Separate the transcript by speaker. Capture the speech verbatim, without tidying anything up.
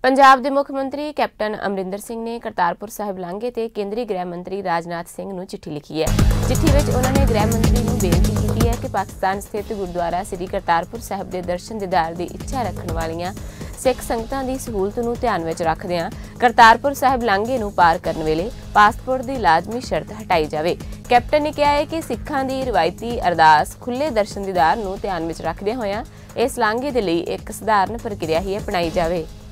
Speaker 1: पंजाब के मुख मंत्री कैप्टन अमरिंदर सिंह ने करतारपुर साहिब लांघे ते केंद्रीय गृह मंत्री राजनाथ सिंह नूं चिट्ठी लिखी है। चिट्ठी विच उन्होंने गृह मंत्री नूं बेनती की है कि पाकिस्तान स्थित गुरुद्वारा श्री करतारपुर साहिब के दर्शन दीदार की इच्छा रखने वालियां सिख संगतां दी सहूलत नूं ध्यान विच रखदिआं करतारपुर साहिब लांघे नूं पार करन वेले पासपोर्ट की लाजमी शर्त हटाई जाए। कैप्टन ने कहा है कि सिखां दी रिवायती अरदास खुले दर्शन दीदार नूं ध्यान विच रखदे होइआं इस लांघे दे लई एक सधारण प्रक्रिया ही अपनाई जाए।